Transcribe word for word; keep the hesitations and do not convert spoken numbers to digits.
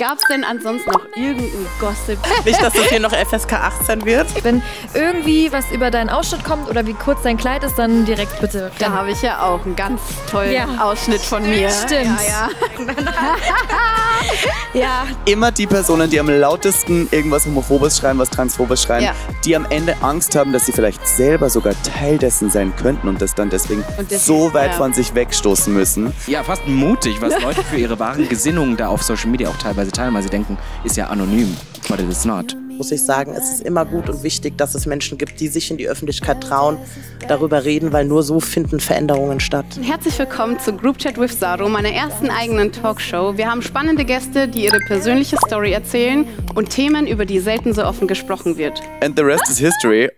Gab es denn ansonsten noch irgendeinen Gossip? Nicht, dass das hier noch F S K achtzehn wird. Wenn irgendwie was über deinen Ausschnitt kommt oder wie kurz dein Kleid ist, dann direkt bitte. Da habe ich ja auch einen ganz tollen Ja. Ausschnitt von mir. Stimmt. Ja, ja. Ja, Immer die Personen, die am lautesten irgendwas Homophobes schreien, was Transphobes schreien, Ja. die am Ende Angst haben, dass sie vielleicht selber sogar Teil dessen sein könnten und das dann deswegen Und deswegen, so weit ja. von sich wegstoßen müssen. Ja, fast mutig, was Leute für ihre wahren Gesinnungen da auf Social Media auch teilweise teilen, weil sie denken, ist ja anonym, but it is not. Muss ich sagen, es ist immer gut und wichtig, dass es Menschen gibt, die sich in die Öffentlichkeit trauen, darüber reden, weil nur so finden Veränderungen statt. Herzlich willkommen zu Group Chat with Saro, meiner ersten eigenen Talkshow. Wir haben spannende Gäste, die ihre persönliche Story erzählen und Themen, über die selten so offen gesprochen wird. And the rest is history.